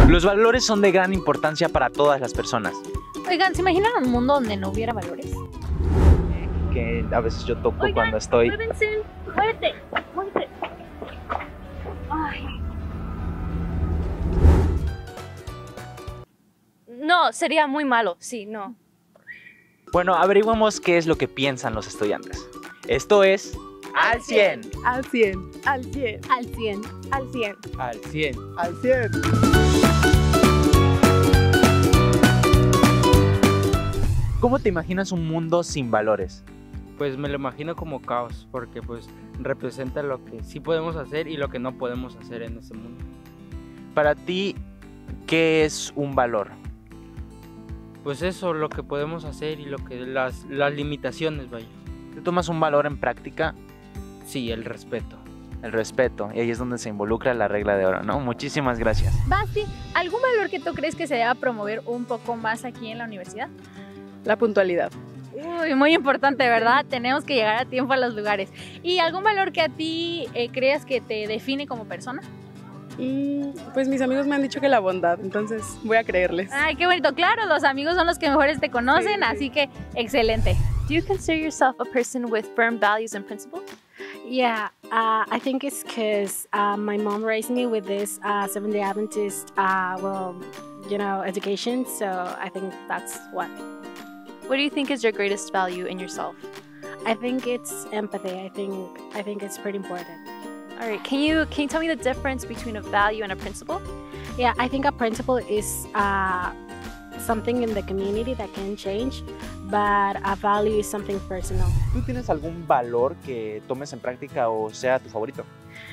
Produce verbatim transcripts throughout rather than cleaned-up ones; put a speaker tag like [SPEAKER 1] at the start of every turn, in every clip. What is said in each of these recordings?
[SPEAKER 1] Los valores son de gran importancia para todas las personas.
[SPEAKER 2] Oigan, ¿se imaginan un mundo donde no hubiera valores?
[SPEAKER 1] Que a veces yo toco
[SPEAKER 2] Oigan,
[SPEAKER 1] cuando estoy...
[SPEAKER 2] muévense, muévete, muévete. Ay. No, sería muy malo, sí, no.
[SPEAKER 1] Bueno, averiguamos qué es lo que piensan los estudiantes. Esto es... ¡Al cien!
[SPEAKER 3] Al cien, al cien,
[SPEAKER 2] Al cien.
[SPEAKER 3] al cien,
[SPEAKER 1] ¡Al cien!
[SPEAKER 3] al cien.
[SPEAKER 1] ¿Cómo te imaginas un mundo sin valores?
[SPEAKER 4] Pues me lo imagino como caos, porque pues representa lo que sí podemos hacer y lo que no podemos hacer en ese mundo.
[SPEAKER 1] Para ti, ¿qué es un valor?
[SPEAKER 4] Pues eso, lo que podemos hacer y lo que las, las limitaciones, vaya.
[SPEAKER 1] ¿Tú tomas un valor en práctica?
[SPEAKER 4] Sí, el respeto.
[SPEAKER 1] El respeto, y ahí es donde se involucra la regla de oro, ¿no? Muchísimas gracias.
[SPEAKER 2] Basti, ¿algún valor que tú crees que se deba promover un poco más aquí en la universidad?
[SPEAKER 3] La puntualidad.
[SPEAKER 2] Uy, muy importante, ¿verdad? Tenemos que llegar a tiempo a los lugares. ¿Y algún valor que a ti eh, creas que te define como persona?
[SPEAKER 3] Mm, pues mis amigos me han dicho que la bondad, entonces voy a creerles.
[SPEAKER 2] Ay, qué bonito. Claro, los amigos son los que mejores te conocen,
[SPEAKER 3] Sí, sí.
[SPEAKER 2] así que excelente.
[SPEAKER 5] Do you consider yourself a person with firm values and principles?
[SPEAKER 6] Yeah, uh, I think it's because uh, my mom raised me with this uh, Seventh-day Adventist, uh, well, you know, education. So I think that's what.
[SPEAKER 5] What do you think is your greatest value in yourself?
[SPEAKER 6] I think it's empathy. I think I think it's pretty important.
[SPEAKER 5] All right, can you can you tell me the difference between a value and a principle?
[SPEAKER 6] Yeah, I think a principle is uh, something in the community that can change, but a value is something personal.
[SPEAKER 1] ¿Tú tienes algún valor que tomes en práctica o sea tu favorito?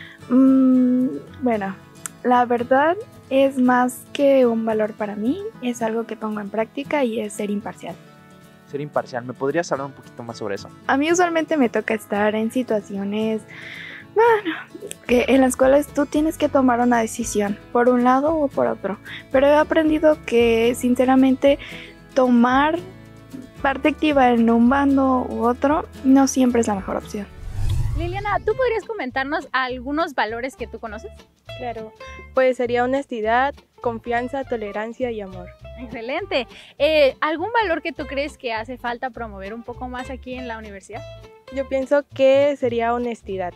[SPEAKER 7] Mm, bueno, la verdad es más que un valor para mí, es algo que pongo en práctica y es ser imparcial.
[SPEAKER 1] Ser imparcial, ¿me podrías hablar un poquito más sobre eso?
[SPEAKER 7] A mí usualmente me toca estar en situaciones, bueno, que en las cuales tú tienes que tomar una decisión, por un lado o por otro. Pero he aprendido que, sinceramente, tomar parte activa en un bando u otro no siempre es la mejor opción.
[SPEAKER 2] Liliana, ¿tú podrías comentarnos algunos valores que tú conoces?
[SPEAKER 3] Claro, pues sería honestidad, confianza, tolerancia y amor.
[SPEAKER 2] Excelente. Eh, ¿Algún valor que tú crees que hace falta promover un poco más aquí en la universidad?
[SPEAKER 3] Yo pienso que sería honestidad.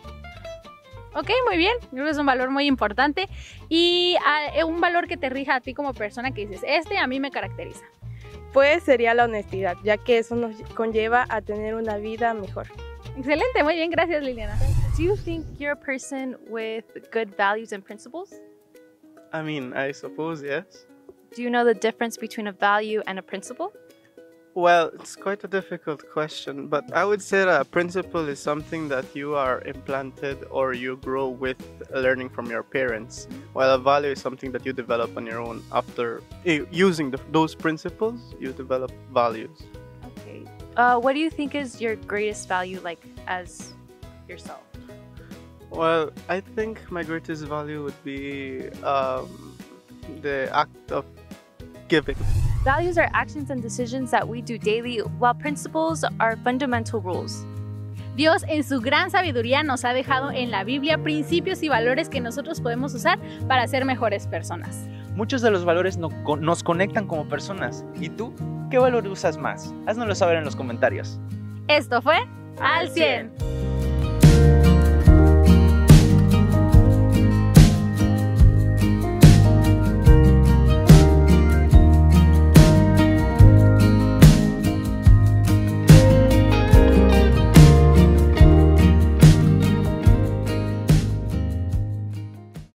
[SPEAKER 2] Ok, muy bien. Creo que es un valor muy importante. Y uh, un valor que te rija a ti como persona que dices, este a mí me caracteriza.
[SPEAKER 3] Pues sería la honestidad, ya que eso nos conlleva a tener una vida mejor.
[SPEAKER 2] Excelente, muy bien. Gracias, Liliana.
[SPEAKER 5] Do you think you're a person with good values and principles?
[SPEAKER 8] I mean, I suppose yes.
[SPEAKER 5] Do you know the difference between a value and a principle?
[SPEAKER 8] Well, it's quite a difficult question, but I would say that a principle is something that you are implanted or you grow with learning from your parents, while a value is something that you develop on your own. After eh, using the, those principles, you develop values.
[SPEAKER 5] Okay. Uh, what do you think is your greatest value, like, as yourself?
[SPEAKER 8] Well, I think my greatest value would be um, the act of giving.
[SPEAKER 5] Values are actions and decisions that we do daily, while principles are fundamental rules.
[SPEAKER 2] Dios en su gran sabiduría nos ha dejado en la Biblia principios y valores que nosotros podemos usar para ser mejores personas.
[SPEAKER 1] Muchos de los valores no- nos conectan como personas. ¿Y tú? ¿Qué valor usas más? Háznoslo saber en los comentarios.
[SPEAKER 2] Esto fue Al cien.